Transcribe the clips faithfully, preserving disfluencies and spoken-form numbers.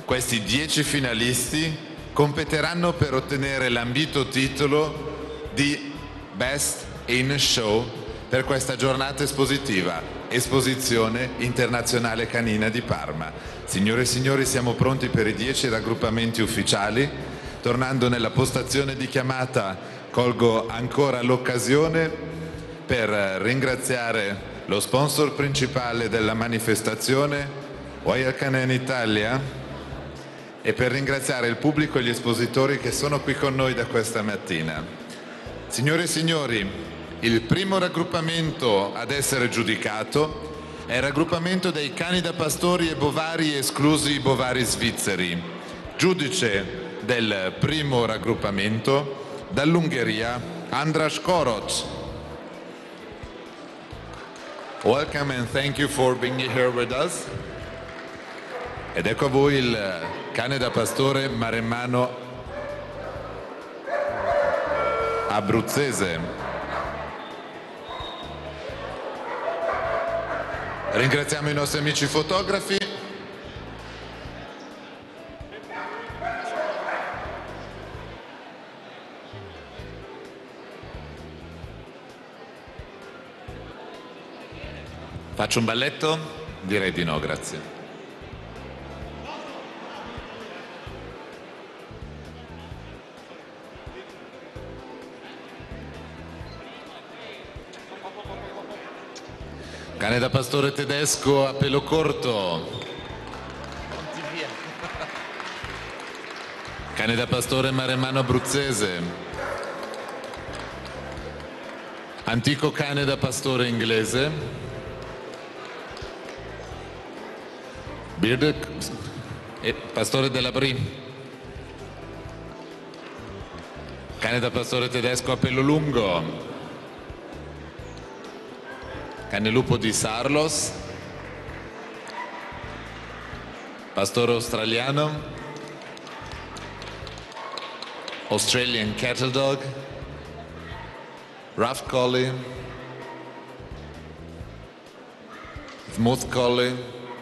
Questi dieci finalisti competeranno per ottenere l'ambito titolo di Best in Show per questa giornata espositiva, Esposizione Internazionale Canina di Parma. Signore e signori, siamo pronti per i dieci raggruppamenti ufficiali. Tornando nella postazione di chiamata, colgo ancora l'occasione per ringraziare lo sponsor principale della manifestazione, Royal Canin Italia, e per ringraziare il pubblico e gli espositori che sono qui con noi da questa mattina. Signore e signori, il primo raggruppamento ad essere giudicato è il raggruppamento dei cani da pastori e bovari, esclusi i bovari svizzeri. Giudice del primo raggruppamento, dall'Ungheria, András Koroc. Welcome and thank you for being here with us. Ed ecco a voi il cane da pastore maremmano abruzzese. Ringraziamo i nostri amici fotografi. Faccio un balletto? Direi di no, grazie. Cane da pastore tedesco a pelo corto. Cane da pastore maremmano abruzzese. Antico cane da pastore inglese. Bearded e pastore della Brie. Cane da pastore tedesco a pelo lungo. Cane lupo di Sarlos, pastore australiano, Australian Cattle Dog, Rough Collie, Smooth Collie,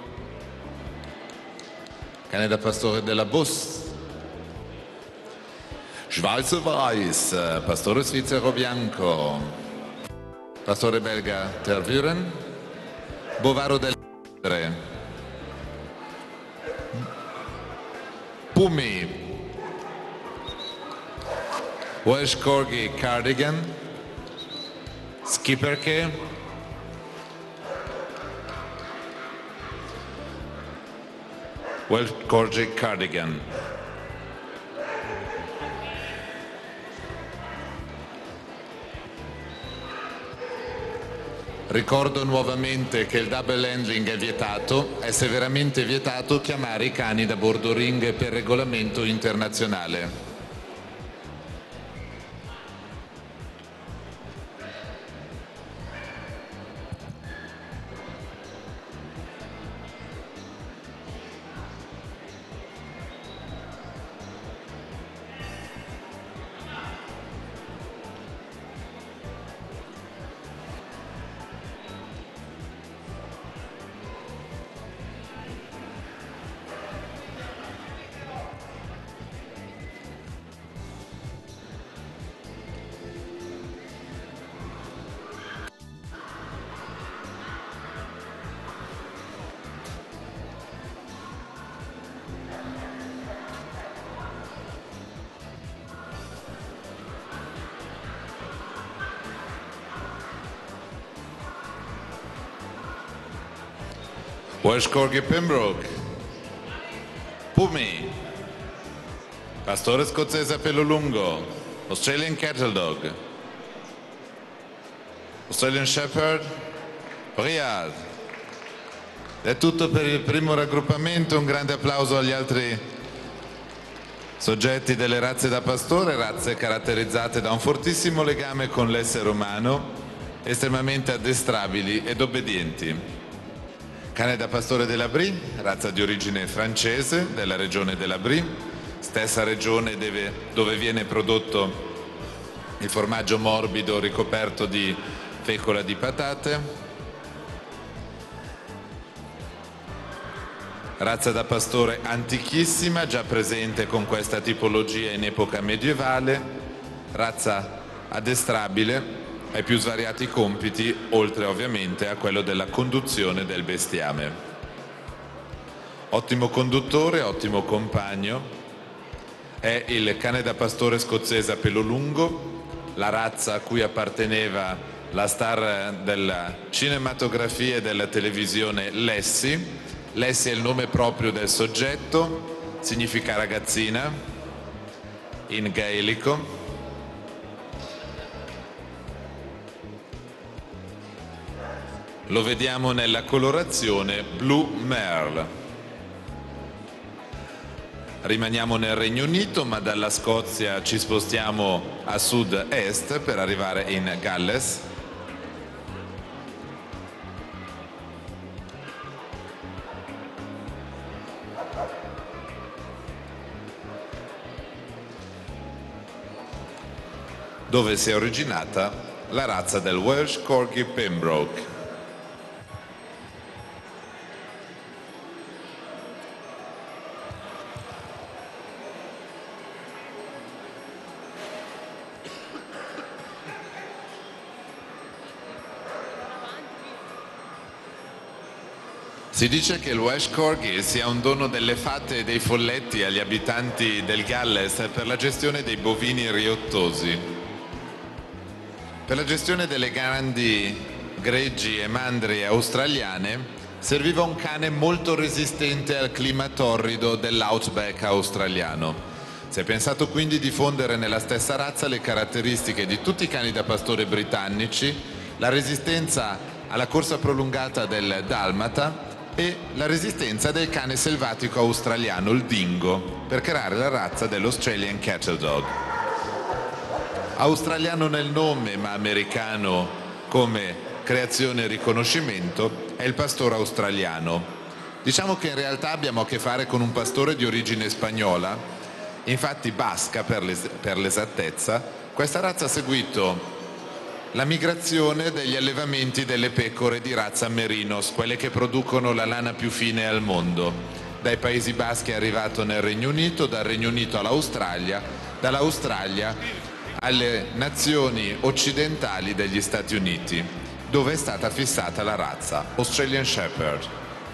cane da pastore della Bus, Schweizer Weiß, pastore svizzero bianco, pastore belga Tervuren, bovaro del Pumi, Welsh Corgi Cardigan, Skipperke, Welsh Corgi Cardigan. Ricordo nuovamente che il double handling è vietato, è severamente vietato chiamare i cani da bordo ring per regolamento internazionale. Welsh Corgi Pembroke, Pumi, pastore scozzese a pelo lungo, Australian Cattle Dog, Australian Shepherd, Riyadh. È tutto per il primo raggruppamento, un grande applauso agli altri soggetti delle razze da pastore, razze caratterizzate da un fortissimo legame con l'essere umano, estremamente addestrabili ed obbedienti. Cane da pastore della Brie, razza di origine francese della regione della Brie, stessa regione deve, dove viene prodotto il formaggio morbido ricoperto di fecola di patate. razza da pastore antichissima, già presente con questa tipologia in epoca medievale, razza addestrabile ai più svariati compiti, oltre ovviamente a quello della conduzione del bestiame. Ottimo conduttore, ottimo compagno, è il cane da pastore scozzese a pelo lungo, la razza a cui apparteneva la star della cinematografia e della televisione Lassie. Lassie è il nome proprio del soggetto, significa ragazzina in gaelico. Lo vediamo nella colorazione Blue Merle. Rimaniamo nel Regno Unito, ma dalla Scozia ci spostiamo a sud-est per arrivare in Galles. Dove si è originata la razza del Welsh Corgi Pembroke. Si dice che il Welsh Corgi sia un dono delle fate e dei folletti agli abitanti del Galles per la gestione dei bovini riottosi. Per la gestione delle grandi greggi e mandrie australiane serviva un cane molto resistente al clima torrido dell'outback australiano. Si è pensato quindi di fondere nella stessa razza le caratteristiche di tutti i cani da pastore britannici, la resistenza alla corsa prolungata del dalmata e la resistenza del cane selvatico australiano, il dingo, per creare la razza dell'Australian Cattle Dog. Australiano nel nome, ma americano come creazione e riconoscimento, è il pastore australiano. Diciamo che in realtà abbiamo a che fare con un pastore di origine spagnola, infatti basca per l'es- per l'esattezza. Questa razza ha seguito la migrazione degli allevamenti delle pecore di razza Merinos, quelle che producono la lana più fine al mondo. Dai Paesi Baschi è arrivato nel Regno Unito, dal Regno Unito all'Australia, dall'Australia alle nazioni occidentali degli Stati Uniti, dove è stata fissata la razza Australian Shepherd.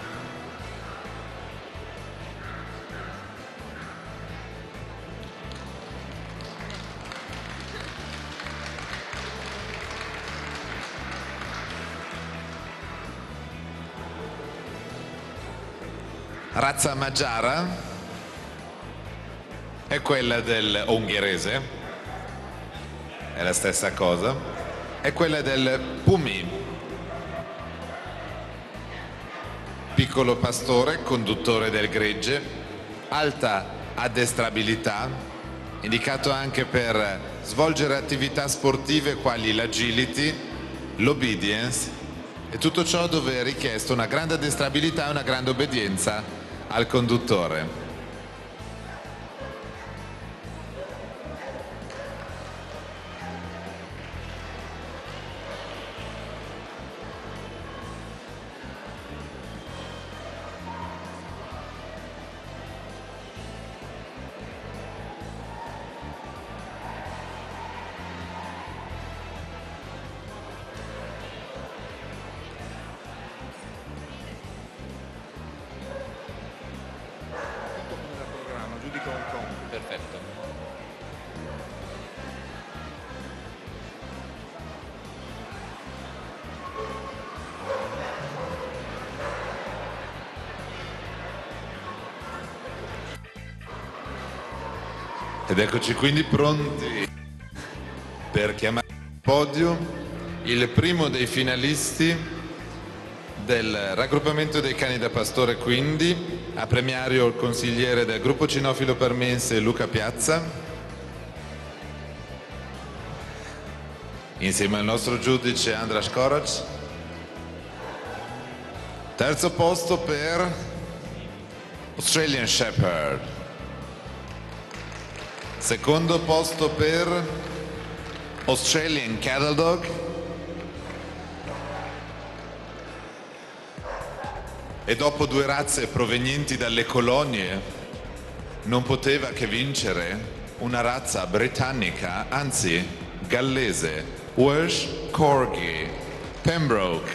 Razza Magiara è quella del o ungherese, è la stessa cosa, è quella del Pumi, piccolo pastore, conduttore del gregge, alta addestrabilità, indicato anche per svolgere attività sportive quali l'agility, l'obedience e tutto ciò dove è richiesto una grande addestrabilità e una grande obbedienza al conduttore. Perfetto. Ed eccoci quindi pronti per chiamare al podio il primo dei finalisti del raggruppamento dei cani da pastore, quindi a premiario il consigliere del gruppo cinofilo parmense Luca Piazza, insieme al nostro giudice Andras Korac. Terzo posto per Australian Shepherd. Secondo posto per Australian Cattle Dog. E dopo due razze provenienti dalle colonie, non poteva che vincere una razza britannica, anzi gallese, Welsh Corgi, Pembroke.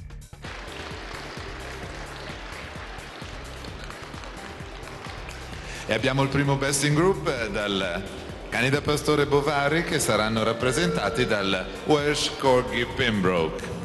E abbiamo il primo Best in Group dal cani da pastore Bovari che saranno rappresentati dal Welsh Corgi Pembroke.